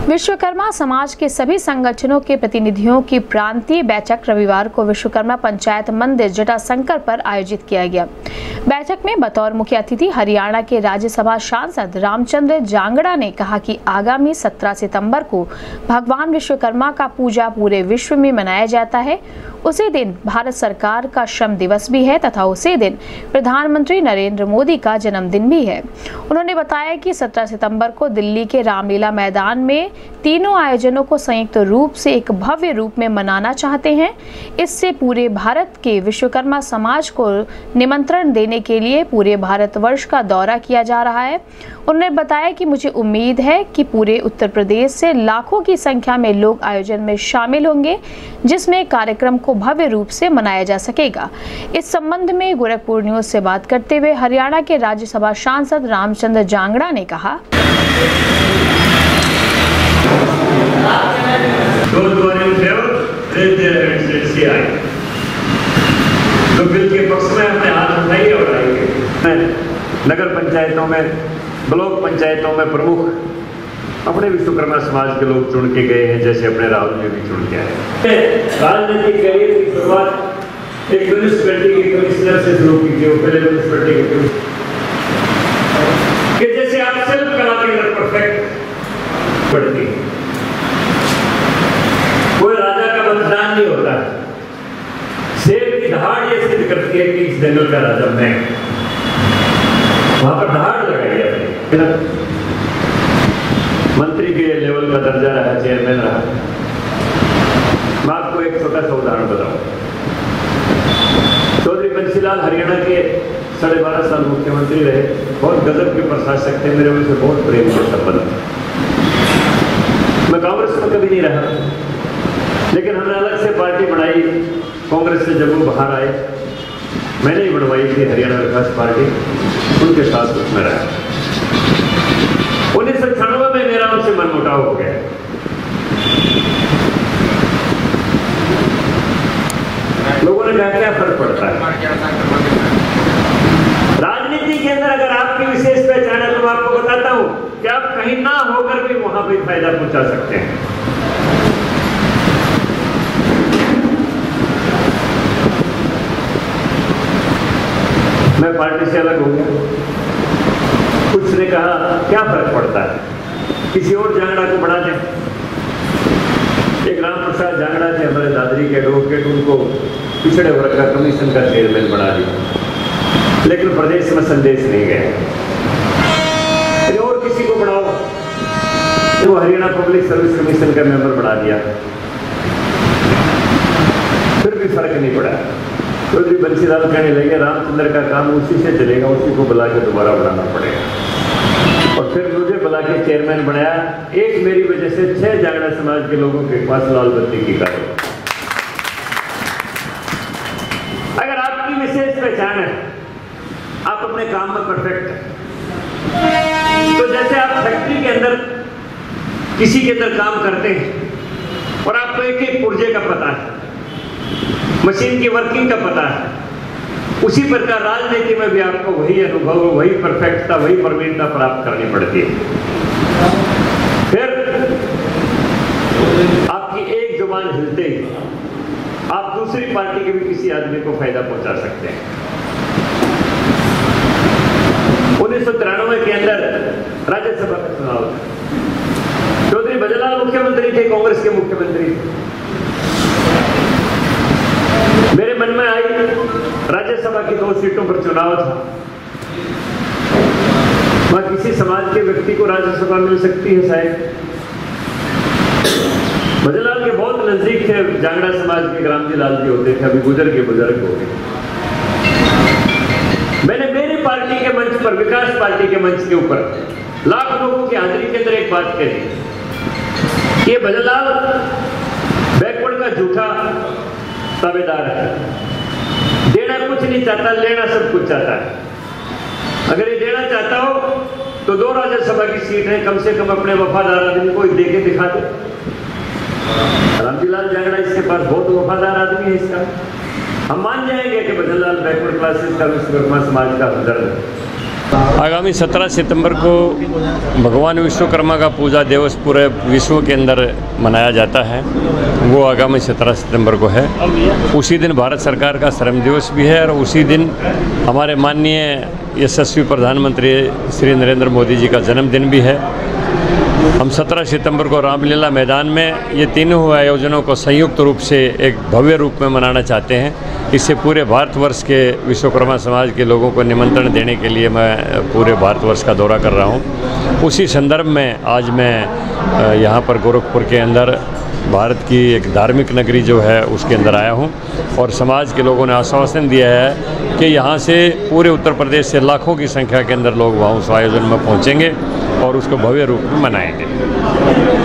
विश्वकर्मा समाज के सभी संगठनों के प्रतिनिधियों की प्रांतीय बैठक रविवार को विश्वकर्मा पंचायत मंदिर जटाशंकर पर आयोजित किया गया। बैठक में बतौर मुख्य अतिथि हरियाणा के राज्यसभा सांसद रामचंद्र जांगड़ा ने कहा कि आगामी 17 सितंबर को भगवान विश्वकर्मा का पूजा पूरे विश्व में मनाया जाता है। उसी दिन भारत सरकार का श्रम दिवस भी है तथा उसी दिन प्रधानमंत्री नरेंद्र मोदी का जन्मदिन भी है। उन्होंने बताया कि 17 सितंबर को दिल्ली के रामलीला मैदान में तीनों आयोजनों को संयुक्त रूप से एक भव्य रूप में मनाना चाहते हैं। इससे पूरे भारत के विश्वकर्मा समाज को निमंत्रण देने के लिए पूरे भारतवर्ष का दौरा किया जा रहा है। उन्होंने बताया कि मुझे उम्मीद है कि पूरे उत्तर प्रदेश से लाखों की संख्या में लोग आयोजन में शामिल होंगे, जिसमें कार्यक्रम को भव्य रूप से मनाया जा सकेगा। इस संबंध में गोरखपुर न्यूज से बात करते हुए हरियाणा के राज्यसभा सांसद रामचंद्र जांगड़ा ने कहा, तो बिल के पक्ष में अपने हाथ उठाइए और आइए। नगर पंचायतों में, ब्लॉक पंचायतों में प्रमुख अपने विश्वकर्मा समाज के लोग चुन के गए हैं, जैसे अपने राहुल जी भी चुन के आए। राजनीतिक कैरियर की शुरुआत एक म्यूनिसिपैलिटी के कमिश्नर से शुरू की थी। वो पहले म्यूनिसिपैलिटी के कमिश्नर कि जैसे आप सेल्फ कला के अंदर परफेक्ट पढ़ती, कोई राजा का मतदान नहीं होता। शेर की दहाड़ ये सिद्ध करती है कि इस जंगल का राजा मैं। वहां पर दहाड़ लगाई अपनी। मंत्री के लेवल का दर्जा रहा, चेयरमैन रहा। मैं आपको एक छोटा सा उदाहरण बताऊं। चौधरी बंसीलाल हरियाणा के 12.5 साल मुख्यमंत्री रहे। बहुत गजब के प्रशासक थे, मेरे उनसे बहुत प्रेम के संबंध। मैं कांग्रेस में कभी नहीं रहा, लेकिन हमने अलग से पार्टी बनाई कांग्रेस से। जब वो बाहर आए, मैंने ही बनवाई थी हरियाणा विकास पार्टी, उनके साथ उसमें रहा। 1996 में मेरा उनसे मनमुटाव हो गया। लोगों ने कहा क्या फर्क पड़ता है राजनीति के अंदर। अगर आपकी विशेष पहचान है तो मैं आपको बताता हूं कि आप कहीं ना होकर भी वहां भी फायदा पहुंचा सकते हैं। मैं पार्टी से अलग हो गया। कुछ ने कहा क्या फर्क पड़ता है, किसी और जांगड़ा को बढ़ा दें। एक राम प्रसाद जांगड़ा थे, हमारे दादरी के एडवोकेट, उनको पिछड़े वर्ग का कमीशन का चेयरमैन बना दिया, लेकिन प्रदेश में संदेश नहीं गए। और किसी को बढ़ाओ तो वो हरियाणा पब्लिक सर्विस कमीशन का मेंबर बना दिया, फिर भी फर्क नहीं पड़ा। चौधरी बंसीलाल कहने लगे रामचंद्र का काम उसी से चलेगा, उसी को बुला के दोबारा बनाना पड़ेगा। और फिर मुझे बुला के चेयरमैन बनाया। एक मेरी वजह से 6 जांगड़ा समाज के लोगों के पास लाल बत्ती की कार्य। अगर आपकी विशेष पहचान है, आप अपने काम में परफेक्ट हैं, तो जैसे आप फैक्ट्री के अंदर किसी के अंदर काम करते हैं और आपको एक एक पुर्जे का पता है, मशीन की वर्किंग का पता है, उसी प्रकार राजनीति में भी आपको वही अनुभव, वही परफेक्टता, वही प्रवीणता प्राप्त करनी पड़ती है। फिर आपकी एक जुबान हिलते ही आप दूसरी पार्टी के भी किसी आदमी को फायदा पहुंचा सकते हैं। 1993 के अंदर राज्यसभा का चुनाव था। चौधरी बजलाल मुख्यमंत्री थे, कांग्रेस के मुख्यमंत्री थे। मेरे मन में आई राज्यसभा की 2 सीटों पर चुनाव था। वहां किसी समाज के व्यक्ति को राज्यसभा मिल सकती है शायद। बजलाल के बहुत नजदीक थे जांगड़ा समाज के ग्रामजी लाल जी होते थे, अभी गुजर के बुजुर्ग हो गए। मैंने मेरी पार्टी के मंच पर, विकास पार्टी के मंच के ऊपर लाख लोगों की हाजिरी के अंदर एक बात कही, ये बजलाल बैकवर्ड का झूठा दावेदार है, देना कुछ नहीं चाहता, लेना सब कुछ चाहता है। अगर ये देना चाहता हो तो 2 राज्यसभा की सीट है, कम से कम अपने वफादार आदमी को दे के दिखा दे। रामजीलाल जांगड़ा इसके पास बहुत वफादार आदमी है। इसका हम मान जाएंगे कि बजलाल बैकवर्ड क्लासेस का विश्वकर्मा समाज का हमदर्द है। आगामी 17 सितंबर को भगवान विश्वकर्मा का पूजा दिवस पूरे विश्व के अंदर मनाया जाता है। वो आगामी 17 सितंबर को है। उसी दिन भारत सरकार का श्रम दिवस भी है और उसी दिन हमारे माननीय यशस्वी प्रधानमंत्री श्री नरेंद्र मोदी जी का जन्मदिन भी है। हम 17 सितंबर को रामलीला मैदान में ये तीनों आयोजनों को संयुक्त रूप से एक भव्य रूप में मनाना चाहते हैं। इससे पूरे भारतवर्ष के विश्वकर्मा समाज के लोगों को निमंत्रण देने के लिए मैं पूरे भारतवर्ष का दौरा कर रहा हूँ। उसी संदर्भ में आज मैं यहाँ पर गोरखपुर के अंदर भारत की एक धार्मिक नगरी जो है उसके अंदर आया हूँ और समाज के लोगों ने आश्वासन दिया है कि यहाँ से पूरे उत्तर प्रदेश से लाखों की संख्या के अंदर लोग वहाँ उस आयोजन में पहुँचेंगे और उसको भव्य रूप में मनाएंगे।